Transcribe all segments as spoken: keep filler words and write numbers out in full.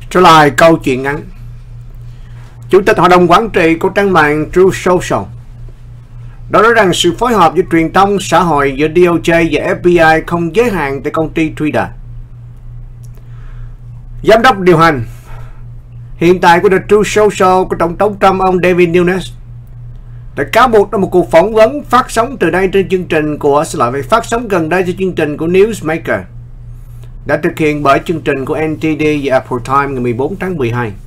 Trở lại câu chuyện ngắn. Chủ tịch Hội đồng Quản trị của trang mạng Truth Social đã nói rằng sự phối hợp với truyền thông xã hội giữa đê o gi và ép bê i không giới hạn tại công ty Twitter. Giám đốc điều hành hiện tại của The Truth Social của Tổng thống Trump, ông David Nunes, đã cáo buộc trong một cuộc phỏng vấn phát sóng từ đây trên chương trình của xin lỗi, phát sóng gần đây trên chương trình của Newsmaker đã thực hiện bởi chương trình của en tê đê và Apple Time ngày mười bốn tháng mười hai.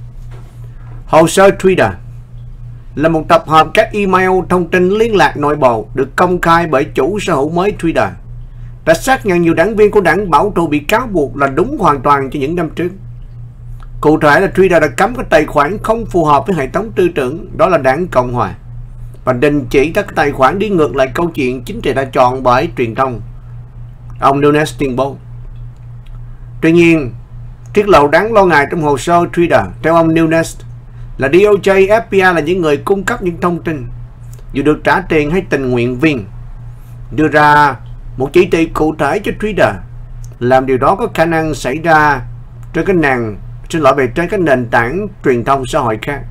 Hồ sơ Twitter là một tập hợp các email thông tin liên lạc nội bộ được công khai bởi chủ sở hữu mới Twitter, đã xác nhận nhiều đảng viên của đảng bảo thủ bị cáo buộc là đúng hoàn toàn cho những năm trước. Cụ thể là Twitter đã cấm các tài khoản không phù hợp với hệ thống tư tưởng, đó là đảng Cộng Hòa, và đình chỉ các tài khoản đi ngược lại câu chuyện chính trị đã chọn bởi truyền thông, ông Nunes tuyên bố. Tuy nhiên, tiết lộ đáng lo ngại trong hồ sơ Twitter theo ông Nunes là đê o gi, ép bê i là những người cung cấp những thông tin, dù được trả tiền hay tình nguyện viên, đưa ra một chỉ thị cụ thể cho Twitter làm điều đó có khả năng xảy ra trên cái nền xin lỗi về trên các nền tảng truyền thông xã hội khác.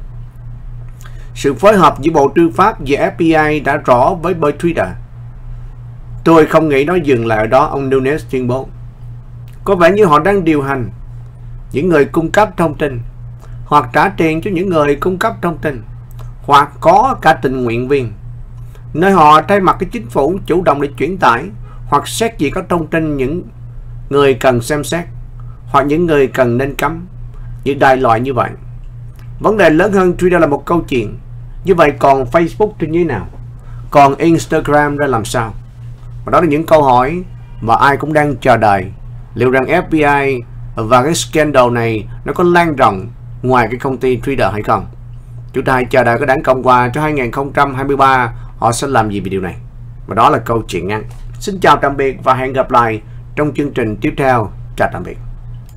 Sự phối hợp giữa Bộ Tư pháp và ép bê i đã rõ với bởi Twitter. Tôi không nghĩ nó dừng lại ở đó, ông Nunes tuyên bố. Có vẻ như họ đang điều hành những người cung cấp thông tin, hoặc trả tiền cho những người cung cấp thông tin, hoặc có cả tình nguyện viên, nơi họ thay mặt cái chính phủ chủ động để chuyển tải hoặc xét duyệt các thông tin những người cần xem xét hoặc những người cần nên cấm, những đại loại như vậy. Vấn đề lớn hơn Twitter là một câu chuyện. Như vậy còn Facebook thì như thế nào? Còn Instagram ra làm sao? Và đó là những câu hỏi mà ai cũng đang chờ đợi. Liệu rằng ép bê i và cái scandal này nó có lan rộng ngoài cái công ty Twitter hay không? Chúng ta hãy chờ đợi cái đảng Cộng Hòa cho hai nghìn không trăm hai mươi ba họ sẽ làm gì về điều này. Và đó là câu chuyện ngắn. Xin chào tạm biệt và hẹn gặp lại trong chương trình tiếp theo. Chào tạm biệt.